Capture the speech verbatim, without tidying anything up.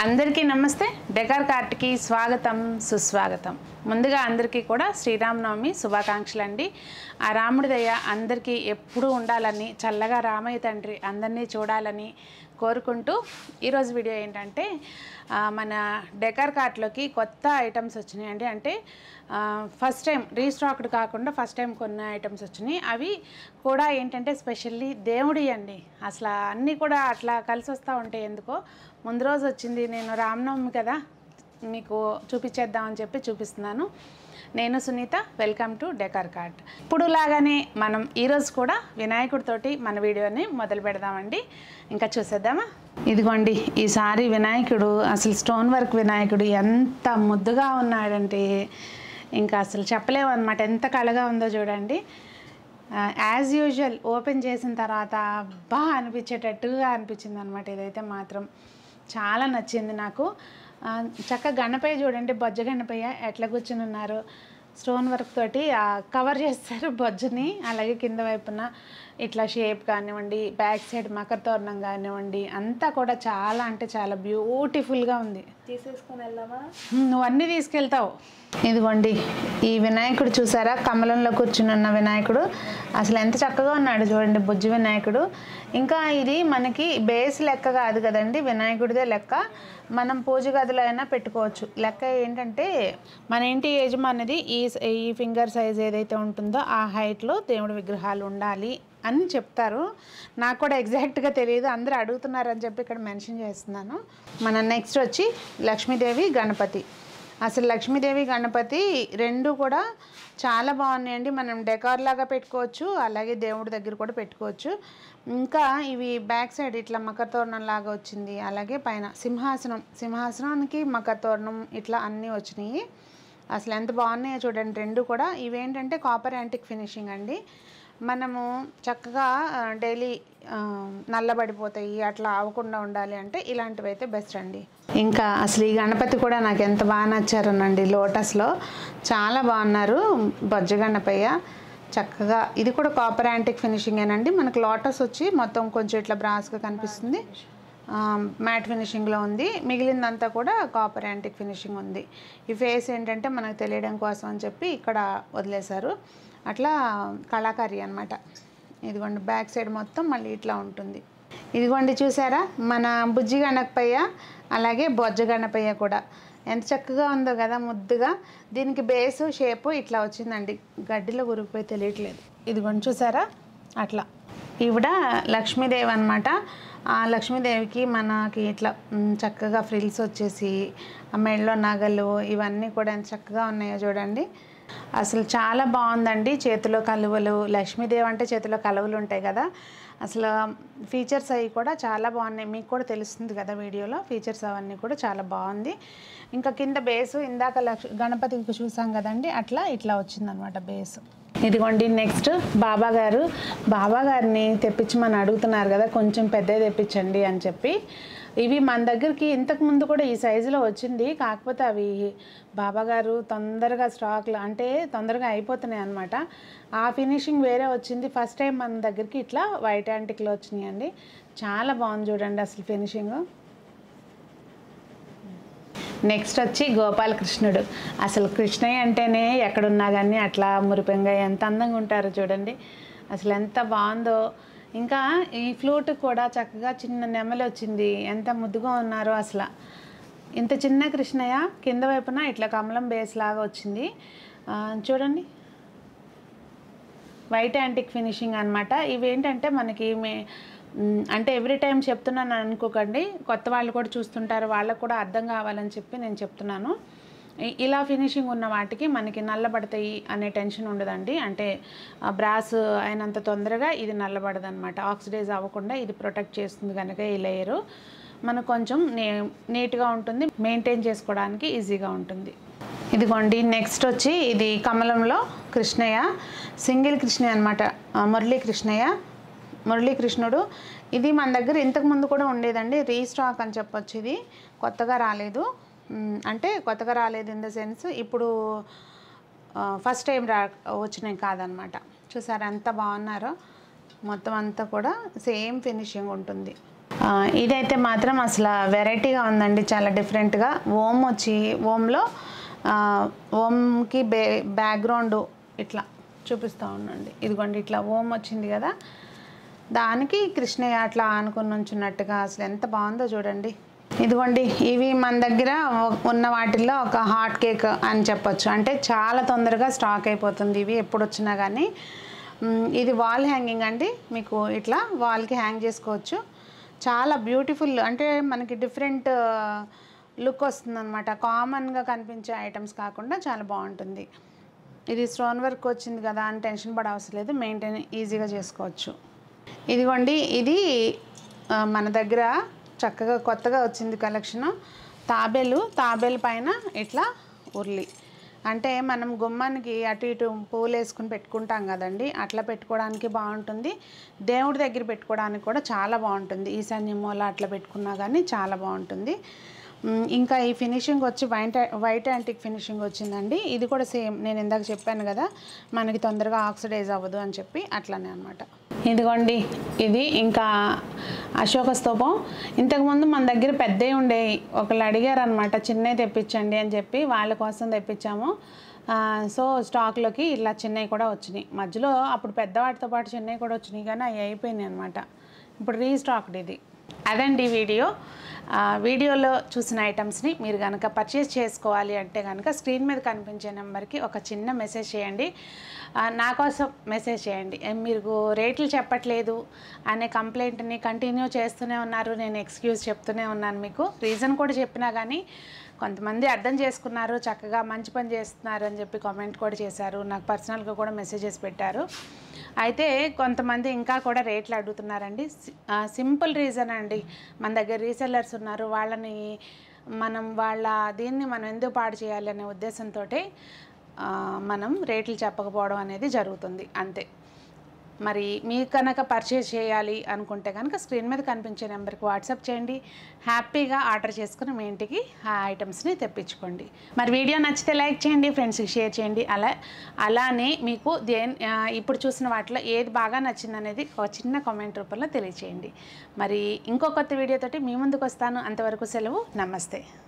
అందరికీ నమస్తే decor cart కి స్వాగతం సుస్వాగతం ముందుగా అందరికీ కూడా శ్రీరామనవమి శుభాకాంక్షలు అండి ఆ రాముడి దయ అందరికీ ఎప్పుడూ ఉండాలని చల్లగా రామయ్య తండ్రి అందరినీ చూడాలని కోరుకుంటూ ఈ రోజు వీడియో ఏంటంటే మన డెకార్ కార్ట్ లోకి కొత్త ఐటమ్స్ వచ్చినాయండి అంటే ఫస్ట్ టైం రీస్టాక్డ్ కాకుండా ఫస్ట్ టైం కొన్ని ఐటమ్స్ వచ్చినాయి అవి కూడా ఏంటంటే స్పెషల్లీ దేవుడి అండి అసలు అన్నీ కూడా అట్లా కలిసి వస్తూ ఉంటాయి ఎందుకో ముందు రోజు వచ్చింది నేను రామనవమి కదా మీకు చూపించేద్దామని చెప్పి చూపిస్తున్నాను నేను Sunitha welcome to decor cart ఇప్పుడు లాగానే మనం ఈరోజు కూడా వినాయకుడితోటి మన వీడియోని మొదలు పెడదామండి ఇంకా చూసేద్దామా ఇదిగోండి ఈసారి వినాయకుడు అసలు స్టోన్ వర్క్ వినాయకుడు ఎంత ముద్దుగా ఉన్నాడంటే ఇంకా అసలు చెప్పలేము అనమాట ఎంత కళగా ఉందో చూడండి యాజ్ యూజువల్ ఓపెన్ చేసిన తర్వాత బాగా అనిపించేటట్టుగా అనిపించింది అనమాట ఇదైతే మాత్రం చాలా నచ్చింది నాకు చక్క గణపయ్య చూడండి బొజ్జ గణపయ్య ఎట్లా కూర్చుని ఉన్నారు స్టోన్ వర్క్ తోటి కవర్ చేస్తారు బొజ్జని అలాగే కింద వైపున ఇట్లా షేప్ కానివ్వండి బ్యాక్ సైడ్ మకర తోరణం కానివ్వండి అంతా కూడా చాలా అంటే చాలా బ్యూటిఫుల్గా ఉంది తీసేసుకొని వెళ్దామా నువ్వు అన్నీ తీసుకెళ్తావు ఇదిగోండి ఈ వినాయకుడు చూసారా కమలంలో కూర్చుని ఉన్న వినాయకుడు అసలు ఎంత చక్కగా ఉన్నాడు చూడండి బుజ్జి వినాయకుడు ఇంకా ఇది మనకి బేస్ లెక్క కాదు కదండి వినాయకుడిదే లెక్క మనం పూజ గదిలో అయినా పెట్టుకోవచ్చు లెక్క ఏంటంటే మన ఇంటి యజమానిది ఈ ఈ ఫింగర్ సైజ్ ఏదైతే ఉంటుందో ఆ హైట్లో దేవుడి విగ్రహాలు ఉండాలి అని చెప్తారు నాకు కూడా ఎగ్జాక్ట్గా తెలియదు అందరూ అడుగుతున్నారని చెప్పి ఇక్కడ మెన్షన్ చేస్తున్నాను మన నెక్స్ట్ వచ్చి లక్ష్మీదేవి గణపతి అసలు లక్ష్మీదేవి గణపతి రెండు కూడా చాలా బాగున్నాయండి మనం డెకార్ లాగా పెట్టుకోవచ్చు అలాగే దేవుడి దగ్గర కూడా పెట్టుకోవచ్చు ఇంకా ఇవి బ్యాక్ సైడ్ ఇట్లా మకర తోరణం లాగా వచ్చింది అలాగే పైన సింహాసనం సింహాసనానికి మకర తోరణం ఇట్లా అన్నీ వచ్చినాయి అసలు ఎంత బాగున్నాయో చూడండి రెండు కూడా ఇవేంటంటే కాపర్ యాంటిక్ ఫినిషింగ్ అండి మనము చక్కగా డైలీ నల్లబడిపోతాయి అట్లా అవ్వకుండా ఉండాలి అంటే ఇలాంటివి అయితే బెస్ట్ అండి ఇంకా అసలు ఈ గణపతి కూడా నాకు ఎంత బాగా నచ్చారనండి లోటస్లో చాలా బాగున్నారు బొజ్జ గణపయ్య చక్కగా ఇది కూడా కాపర్ యాంటిక్ ఫినిషింగ్ ఏనండి మనకు లోటస్ వచ్చి మొత్తం కొంచెం ఇట్లా బ్రాస్గా కనిపిస్తుంది మ్యాట్ ఫినిషింగ్లో ఉంది మిగిలిందంతా కూడా కాపర్ యాంటిక్ ఫినిషింగ్ ఉంది ఈ ఫేస్ ఏంటంటే మనకు తెలియడం కోసం అని చెప్పి ఇక్కడ వదిలేశారు అట్లా కళాకారి అనమాట ఇదిగోండి బ్యాక్ సైడ్ మొత్తం మళ్ళీ ఇట్లా ఉంటుంది ఇదిగోండి చూసారా మన బుజ్జి గణపయ్య అలాగే బొజ్జ గణపయ్య కూడా ఎంత చక్కగా ఉందో కదా ముద్దుగా దీనికి బేసు షేపు ఇట్లా వచ్చిందండి గడ్డిలో గురికిపోయి తెలియట్లేదు ఇదిగోండి చూసారా అట్లా ఈవిడ లక్ష్మీదేవి అనమాట ఆ లక్ష్మీదేవికి మనకి ఇట్లా చక్కగా ఫ్రిల్స్ వచ్చేసి ఆ మెడలో నగలు ఇవన్నీ కూడా ఎంత చక్కగా ఉన్నాయో చూడండి అసలు చాలా బాగుందండి చేతిలో కలువలు లక్ష్మీదేవి అంటే చేతిలో కలువలు ఉంటాయి కదా అసలు ఫీచర్స్ అవి కూడా చాలా బాగున్నాయి మీకు కూడా తెలుస్తుంది కదా వీడియోలో ఫీచర్స్ అవన్నీ కూడా చాలా బాగుంది ఇంకా కింద బేసు ఇందాక లక్ష గణపతికి చూసాం కదండి అట్లా ఇట్లా వచ్చిందనమాట బేసు ఇదిగోండి నెక్స్ట్ బాబా గారు బాబా గారిని తెప్పించమని అడుగుతున్నారు కదా కొంచెం పెద్దది తెప్పించండి అని చెప్పి ఇవి మన దగ్గరికి ఇంతకు ముందు కూడా ఈ సైజులో వచ్చింది కాకపోతే అవి బాబాగారు తొందరగా స్టాక్లు అంటే తొందరగా అయిపోతున్నాయి అనమాట ఆ ఫినిషింగ్ వేరే వచ్చింది ఫస్ట్ టైం మన దగ్గరికి ఇట్లా వైట్ యాంటిక్లో వచ్చినాయండి చాలా బాగుంది చూడండి అసలు ఫినిషింగ్ నెక్స్ట్ వచ్చి గోపాలకృష్ణుడు అసలు కృష్ణయ్య అంటేనే ఎక్కడున్నా కానీ అట్లా మురిపెంగా ఎంత అందంగా ఉంటారో చూడండి అసలు ఎంత బాగుందో ఇంకా ఈ ఫ్లూట్ కూడా చక్కగా చిన్న నెమలి వచ్చింది ఎంత ముద్దుగా ఉన్నారో అసలు ఇంత చిన్న కృష్ణయ్య కింద వైపున ఇట్లా కమలం బేస్ లాగా వచ్చింది చూడండి వైట్ యాంటిక్ ఫినిషింగ్ అనమాట ఇవేంటంటే మనకి మే అంటే ఎవ్రీ టైం చెప్తున్నాను అనుకోకండి కొత్త వాళ్ళు కూడా చూస్తుంటారు వాళ్ళకు కూడా అర్థం కావాలని చెప్పి నేను చెప్తున్నాను ఇలా ఫినిషింగ్ ఉన్న వాటికి మనకి నల్లబడతాయి అనే టెన్షన్ ఉండదండి అంటే బ్రాస్ అయినంత తొందరగా ఇది నల్లబడదు అనమాట ఆక్సిడైజ్ అవ్వకుండా ఇది ప్రొటెక్ట్ చేస్తుంది కనుక ఈ లేయరు మనకు కొంచెం నీ నీట్గా ఉంటుంది మెయింటైన్ చేసుకోవడానికి ఈజీగా ఉంటుంది ఇదిగోండి నెక్స్ట్ వచ్చి ఇది కమలంలో కృష్ణయ్య సింగిల్ కృష్ణయ్య అనమాట మురళీ కృష్ణయ్య మురళీ కృష్ణుడు ఇది మన దగ్గర ఇంతకుముందు కూడా ఉండేదండి రీస్టాక్ అని చెప్పొచ్చు ఇది కొత్తగా రాలేదు అంటే కొత్తగా రాలేదు ఇన్ ద సెన్స్ ఇప్పుడు ఫస్ట్ టైం రా వచ్చినాయి కాదనమాట చూసారా ఎంత బాగున్నారో మొత్తం అంతా కూడా సేమ్ ఫినిషింగ్ ఉంటుంది ఇదైతే మాత్రం అసలు వెరైటీగా ఉందండి, చాలా డిఫరెంట్గా. ఓం వచ్చి ఓంలో ఓంకి బే బ్యాక్గ్రౌండ్ ఇట్లా చూపిస్తూ ఉండండి. ఇదిగోండి ఇట్లా ఓం వచ్చింది కదా, దానికి కృష్ణయ్య అట్లా ఆనుకొని ఉంచున్నట్టుగా అసలు ఎంత బాగుందో చూడండి. ఇదిగోండి ఇవి మన దగ్గర ఉన్న వాటిల్లో ఒక హాట్ కేక్ అని చెప్పొచ్చు. అంటే చాలా తొందరగా స్టాక్ అయిపోతుంది ఇవి ఎప్పుడు వచ్చినా కానీ. ఇది వాల్ హ్యాంగింగ్ అండి, మీకు ఇట్లా వాల్కి హ్యాంగ్ చేసుకోవచ్చు. చాలా బ్యూటిఫుల్, అంటే మనకి డిఫరెంట్ లుక్ వస్తుందన్నమాట. కామన్గా కనిపించే ఐటమ్స్ కాకుండా చాలా బాగుంటుంది. ఇది స్టోన్ వర్క్ వచ్చింది కదా అని టెన్షన్ పడ అవసరం లేదు, మెయింటైన్ ఈజీగా చేసుకోవచ్చు. ఇదిగోండి ఇది మన దగ్గర చక్కగా కొత్తగా వచ్చింది కలెక్షను. తాబేలు తాబేలు పైన ఇట్లా ఉర్లి, అంటే మనం గుమ్మానికి అటు ఇటు పూలు వేసుకుని పెట్టుకుంటాం కదండి, అట్లా పెట్టుకోవడానికి బాగుంటుంది. దేవుడి దగ్గర పెట్టుకోవడానికి కూడా చాలా బాగుంటుంది. ఈశాన్య మూల అట్లా పెట్టుకున్నా కానీ చాలా బాగుంటుంది. ఇంకా ఈ ఫినిషింగ్ వచ్చి వైట్ వైట్ యాంటిక్ ఫినిషింగ్ వచ్చిందండి. ఇది కూడా సేమ్ నేను ఇందాక చెప్పాను కదా మనకి తొందరగా ఆక్సిడైజ్ అవ్వదు అని చెప్పి, అట్లానే అనమాట. ఇదిగోండి ఇది ఇంకా అశోక స్తూపం. ఇంతకుముందు మన దగ్గర పెద్దవి ఉండేవి, ఒకళ్ళు అడిగారు అనమాట చిన్నవి తెప్పించండి అని చెప్పి, వాళ్ళ కోసం తెప్పించాము. సో స్టాక్లోకి ఇలా చిన్నవి కూడా వచ్చినాయి. మధ్యలో అప్పుడు పెద్దవాటితో పాటు చిన్నవి కూడా వచ్చినాయి కానీ అవి అయిపోయినాయి అనమాట. ఇప్పుడు రీస్టాక్డ్ ఇది. అదండి వీడియో. వీడియోలో చూసిన ఐటమ్స్ని మీరు కనుక పర్చేస్ చేసుకోవాలి అంటే కనుక స్క్రీన్ మీద కనిపించే నెంబర్కి ఒక చిన్న మెసేజ్ చేయండి, నా కోసం మెసేజ్ చేయండి. మీరు రేట్లు చెప్పట్లేదు అనే కంప్లైంట్ని కంటిన్యూ చేస్తూనే ఉన్నారు, నేను ఎక్స్క్యూజ్ చెప్తూనే ఉన్నాను. మీకు రీజన్ కూడా చెప్పినా కానీ కొంతమంది అర్థం చేసుకున్నారు, చక్కగా మంచి పని చేస్తున్నారు అని చెప్పి కామెంట్ కూడా చేశారు, నాకు పర్సనల్గా కూడా మెసేజెస్ పెట్టారు. అయితే కొంతమంది ఇంకా కూడా రేట్లు అడుగుతున్నారండి. సింపుల్ రీజన్ అండి, మన దగ్గర రీసెల్లర్స్ ఉన్నారు, వాళ్ళని మనం వాళ్ళ దీన్ని మనం ఎందుకు పాడు చేయాలి అనే ఉద్దేశంతో మనం రేట్లు చెప్పకపోవడం అనేది జరుగుతుంది, అంతే. మరి మీకు కనుక పర్చేస్ చేయాలి అనుకుంటే కనుక స్క్రీన్ మీద కనిపించే నెంబర్కి వాట్సాప్ చేయండి, హ్యాపీగా ఆర్డర్ చేసుకుని మీ ఇంటికి ఆ ఐటమ్స్ని తెప్పించుకోండి. మరి వీడియో నచ్చితే లైక్ చేయండి, ఫ్రెండ్స్కి షేర్ చేయండి. అలా అలానే మీకు దేని ఇప్పుడు చూసిన వాటిలో ఏది బాగా నచ్చింది అనేది ఒక చిన్న కామెంట్ రూపంలో తెలియచేయండి. మరి ఇంకో కొత్త వీడియోతోటి మీ ముందుకు వస్తాను. అంతవరకు సెలవు, నమస్తే.